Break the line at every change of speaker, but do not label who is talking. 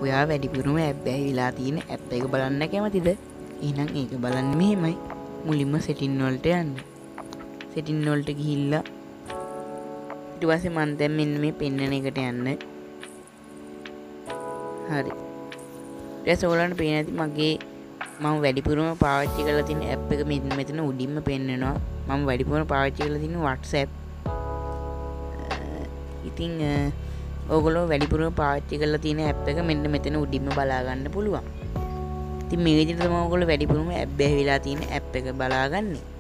ඔයා වැඩිපුරම ඇබ්බැහි වෙලා තියෙන ඇප් එක බලන්න කැමතිද? එහෙනම් ඒක බලන්න මෙහෙමයි. මුලින්ම සෙටින් වලට යන්න. සෙටින් වලට ගිහිල්ලා ඊට පස්සේ මම දැන් මෙන්න මේ පෙන්නන එකට යන්න. හරි. ඊට ඔයාලන්ට පේන ඇති මගේ මම වැඩිපුරම පාවිච්චි කරලා තියෙන ඇප් එක මෙතන උඩින්ම පෙන්නනවා. මම වැඩිපුරම පාවිච්චි කරලා තියෙන WhatsApp. ඉතින් ඕගොල්ලෝ වැඩිපුරම පාවිච්චි කරලා තියෙන ඇප් එක මෙන්න මෙතන උඩින්ම බලා ගන්න පුළුවන්. ඉතින් මේ විදිහට තමයි ඕගොල්ලෝ වැඩිපුරම ඇබ්බැහි වෙලා තියෙන ඇප් එක බලාගන්නේ.